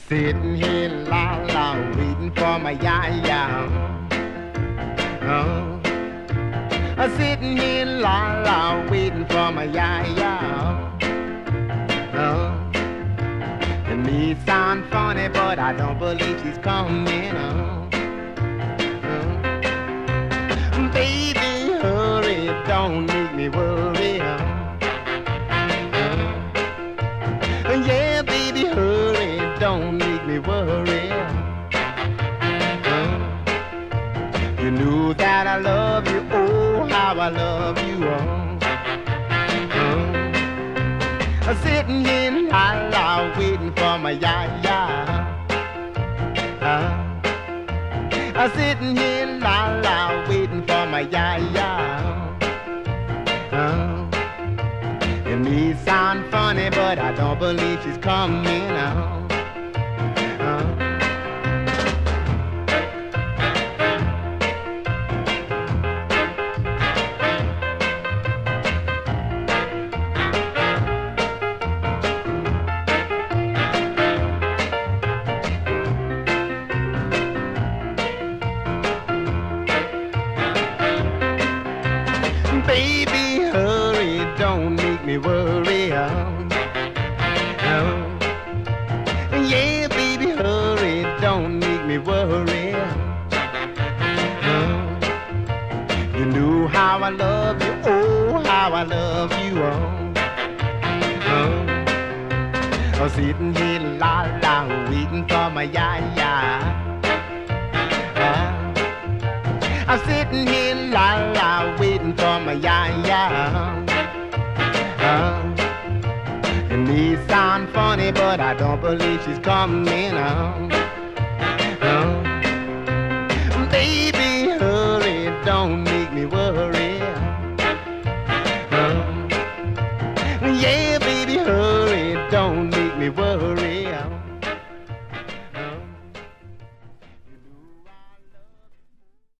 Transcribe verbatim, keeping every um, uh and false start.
Sitting here la la waiting for my ya ya. Oh, I'm sitting here la la waiting for my ya ya. Oh, it may sound funny, but I don't believe she's coming. Oh, oh. Baby, hurry, don't make me worry. Oh, oh. Yeah, baby, hurry, don't make me worry. Oh, you knew that I love you, oh, how I love you. Oh, oh. I'm sitting here la la waiting for my ya ya. Uh, I'm sitting here la la waiting for my ya ya. Uh, it may sound funny, but I don't believe she's coming. Uh, uh. Baby, hurry, don't make me worry. Oh, oh. Yeah, baby, hurry, don't make me worry. Oh, you knew how I love you, oh, how I love you. Oh, oh. I'm sitting here la la waiting for my ya ya. Oh, I'm sitting here la la waiting for my ya ya. Uh, it may sound funny, but I don't believe she's coming. Uh, uh, baby, hurry, don't make me worry. Uh, yeah, baby, hurry, don't make me worry. Uh,